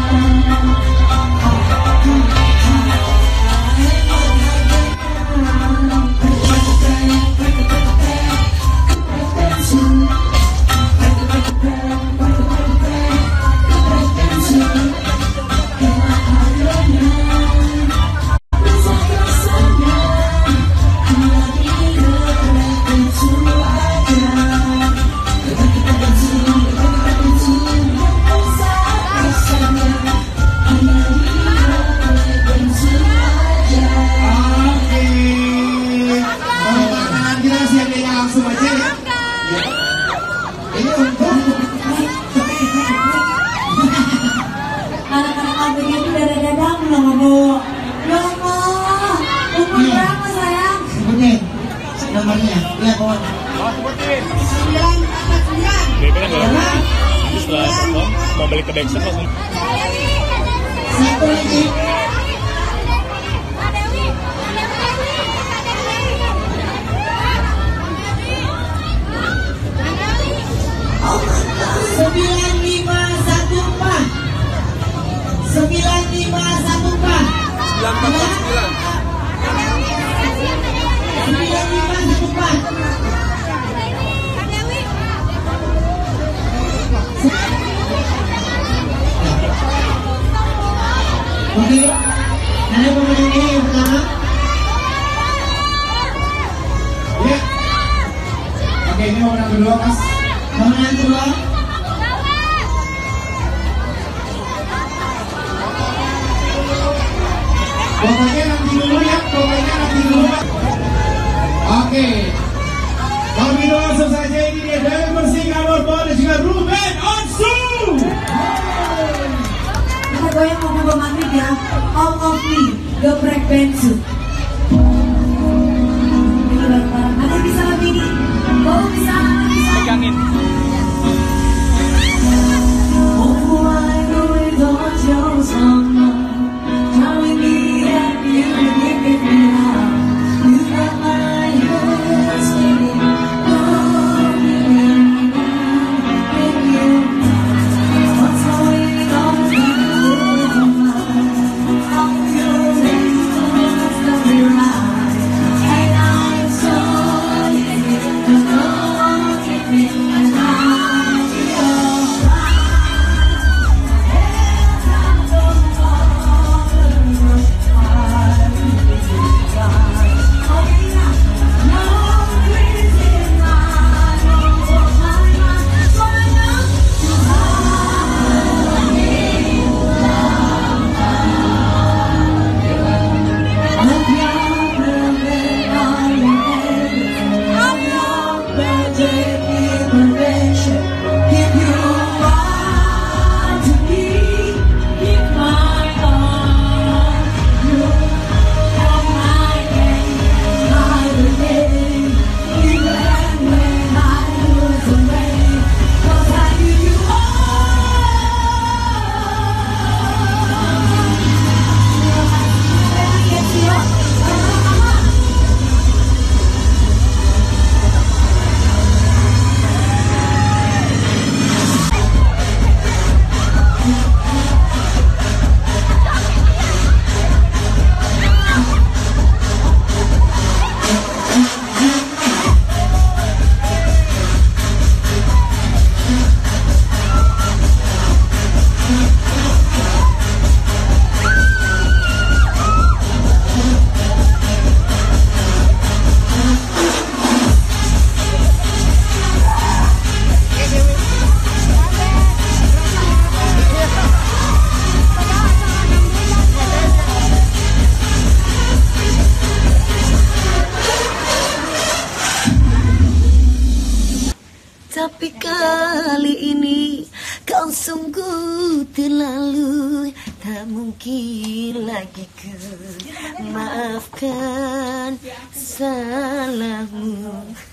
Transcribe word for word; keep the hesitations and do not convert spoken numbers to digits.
Nomornya, lihat pohon. Oh, sebutin. sembilan empat sembilan. Bebe kan udah. Nanti setelah perform mau balik ke backstep langsung. Satu lagi. Sembilan lima satu empat. Sembilan lima satu empat. Sembilan empat sembilan. Sembilan lima satu empat. Oke, ada pemenang ini yang pertama. Ya. Oke, ini pemenang kedua, Mas. Pemenang kedua. Pokoknya nanti dulu ya, pokoknya nanti dulu. Oke, kalau gitu langsung saja ini dia dari Persikabo dan juga Ruben Onsu. Kita goyang mau maghrib ya. All of me, geprek bensu. Ini bareng-bareng. Nanti bisa lebih nih. Oh bisa, bisa. Pegangin. Tapi kali ini kau sungguh terlalu, tak mungkin lagi ku maafkan salahmu.